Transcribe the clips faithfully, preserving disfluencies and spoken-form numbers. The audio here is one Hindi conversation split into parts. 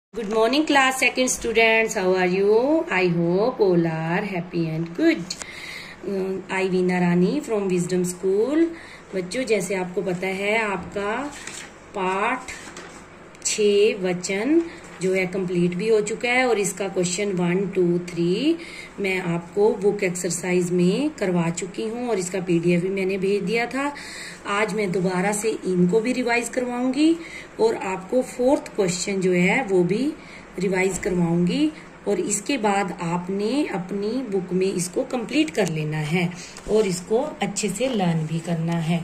Good morning class second students. How are you? I hope all are happy and good. Uh, I Veena Rani from Wisdom School. बच्चों, जैसे आपको पता है आपका पाठ छः वचन जो है कंप्लीट भी हो चुका है और इसका क्वेश्चन वन टू थ्री मैं आपको बुक एक्सरसाइज में करवा चुकी हूँ और इसका पीडीएफ भी मैंने भेज दिया था। आज मैं दोबारा से इनको भी रिवाइज करवाऊंगी और आपको फोर्थ क्वेश्चन जो है वो भी रिवाइज करवाऊंगी और इसके बाद आपने अपनी बुक में इसको कंप्लीट कर लेना है और इसको अच्छे से लर्न भी करना है।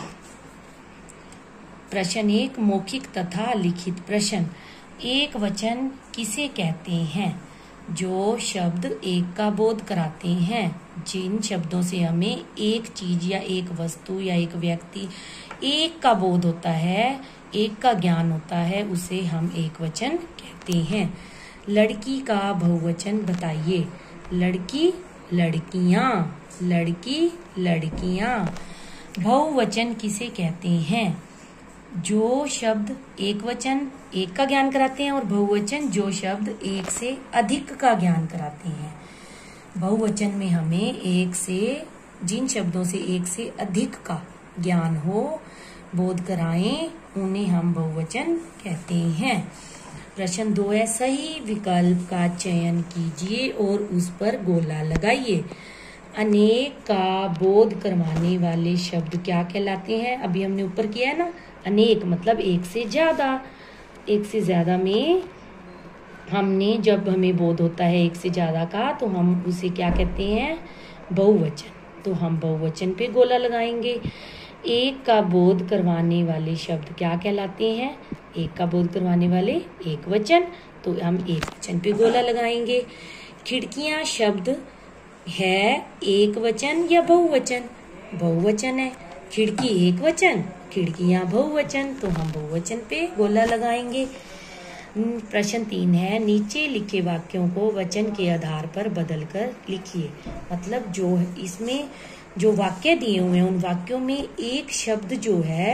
प्रश्न एक, मौखिक तथा लिखित प्रश्न। एक वचन किसे कहते हैं? जो शब्द एक का बोध कराते हैं। जिन शब्दों से हमें एक चीज या एक वस्तु या एक व्यक्ति एक का बोध होता है, एक का ज्ञान होता है, उसे हम एक वचन कहते हैं। लड़की का बहुवचन बताइए। लड़की, लड़कियां, लड़की, लड़कियां। बहुवचन किसे कहते हैं? जो शब्द एक वचन एक का ज्ञान कराते हैं और बहुवचन जो शब्द एक से अधिक का ज्ञान कराते हैं। बहुवचन में हमें एक से जिन शब्दों से एक से अधिक का ज्ञान हो, बोध कराएं, उन्हें हम बहुवचन कहते हैं। प्रश्न दो है, सही विकल्प का चयन कीजिए और उस पर गोला लगाइए। अनेक का बोध करवाने वाले शब्द क्या कहलाते हैं? अभी हमने ऊपर किया है ना, अनेक मतलब एक से ज्यादा। एक से ज्यादा में हमने जब हमें बोध होता है एक से ज्यादा का तो हम उसे क्या कहते हैं? बहुवचन। तो हम बहुवचन पे गोला लगाएंगे। एक का बोध करवाने वाले शब्द क्या कहलाते हैं? एक का बोध करवाने वाले एक वचन, तो हम एक वचन पे गोला लगाएंगे। खिड़कियां शब्द है एक वचन या बहुवचन? बहुवचन है। खिड़की एक वचन, खिड़कियां बहुवचन, तो हम बहुवचन पे गोला लगाएंगे। प्रश्न तीन है, नीचे लिखे वाक्यों को वचन के आधार पर बदलकर लिखिए। मतलब जो इसमें जो वाक्य दिए हुए हैं उन वाक्यों में एक शब्द जो है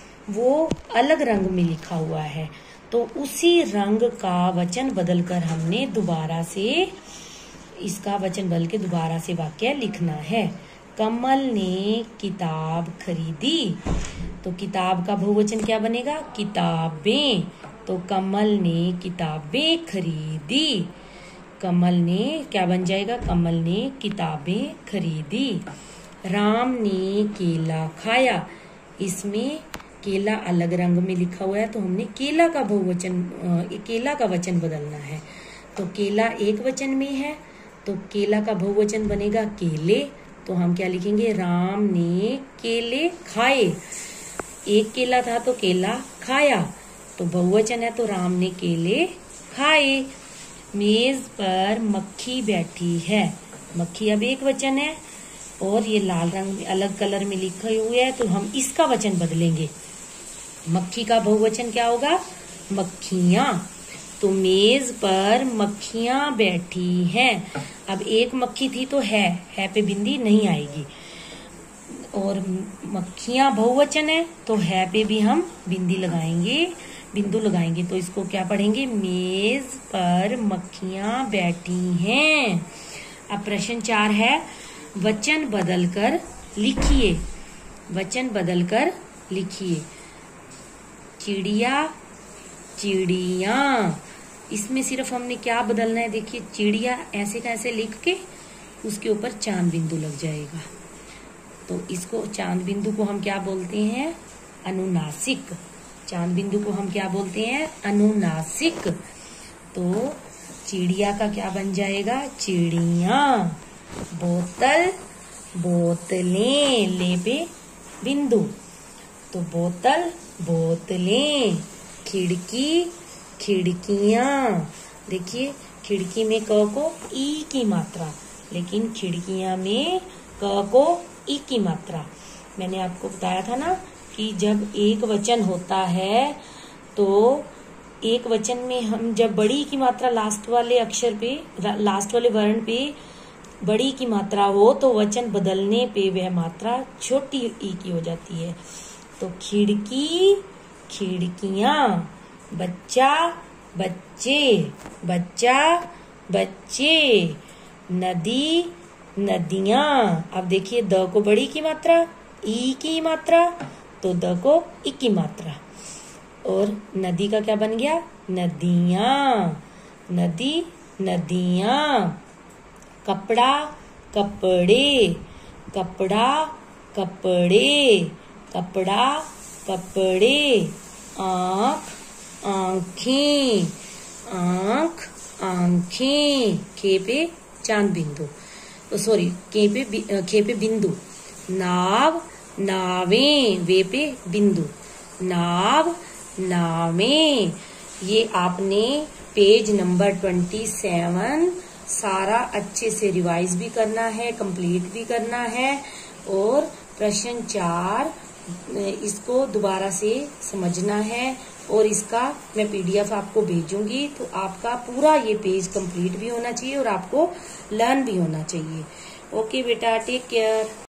वो अलग रंग में लिखा हुआ है, तो उसी रंग का वचन बदलकर हमने दोबारा से इसका वचन बदल के दोबारा से वाक्य लिखना है। कमल ने किताब खरीदी, तो किताब का बहुवचन क्या बनेगा? किताबें। तो कमल ने किताबें खरीदी। कमल ने क्या बन जाएगा? कमल ने किताबें खरीदी। राम ने केला खाया, इसमें केला अलग रंग में लिखा हुआ है तो हमने केला का बहुवचन केला का वचन बदलना है। तो केला एक वचन में है तो केला का बहुवचन बनेगा केले, तो हम क्या लिखेंगे? राम ने केले खाए। एक केला था तो केला खाया, तो बहुवचन है तो राम ने केले खाए। मेज पर मक्खी बैठी है। मक्खी अब एक वचन है और ये लाल रंग में अलग कलर में लिखा हुआ है तो हम इसका वचन बदलेंगे। मक्खी का बहुवचन क्या होगा? मक्खियां। तो मेज पर मक्खियां बैठी हैं। अब एक मक्खी थी तो है है पे बिंदी नहीं आएगी और मक्खियां बहुवचन है तो है पे भी हम बिंदी लगाएंगे, बिंदु लगाएंगे। तो इसको क्या पढ़ेंगे? मेज पर मक्खियां बैठी हैं। अब प्रश्न चार है, वचन बदलकर लिखिए। वचन बदलकर लिखिए। चिड़िया, चिड़िया। इसमें सिर्फ हमने क्या बदलना है? देखिए, चिड़िया ऐसे का ऐसे लिख के उसके ऊपर चांद बिंदु लग जाएगा, तो इसको चांद बिंदु को हम क्या बोलते हैं? अनुनासिक। चांद बिंदु को हम क्या बोलते हैं? अनुनासिक। तो चिड़िया का क्या बन जाएगा? चिड़िया। बोतल, बोतलें, ले पे बिंदु, तो बोतल, बोतलें। खिड़की, खिड़कियां। देखिए, खिड़की में क को ई की मात्रा, लेकिन खिड़कियां में क को ई की मात्रा। मैंने आपको बताया था ना कि जब एक वचन होता है तो एक वचन में हम जब बड़ी की मात्रा लास्ट वाले अक्षर पे, लास्ट वाले वर्ण पे बड़ी की मात्रा हो तो वचन बदलने पे वह मात्रा छोटी ई की हो जाती है। तो खिड़की, खिड़कियां। बच्चा, बच्चे, बच्चा, बच्चे। नदी, नदियां। अब देखिए द को बड़ी की मात्रा, ई की मात्रा, तो द को ई की मात्रा। और नदी का क्या बन गया? नदियां, नदी, नदियां। कपड़ा, कपड़े, कपड़ा, कपड़े, कपड़ा, कपड़े। आँख, आँखें, आँख, आँखें। खे पे चांद बिंदु, सॉरी के पे खे पे बिंदु। नाव, नावें। वे पे बिंदु। नाव, नावें। ये आपने पेज नंबर ट्वेंटी सेवन सारा अच्छे से रिवाइज भी करना है, कंप्लीट भी करना है। और प्रश्न चार इसको दोबारा से समझना है और इसका मैं पीडीएफ आपको भेजूंगी, तो आपका पूरा ये पेज कंप्लीट भी होना चाहिए और आपको लर्न भी होना चाहिए। ओके बेटा, टेक केयर।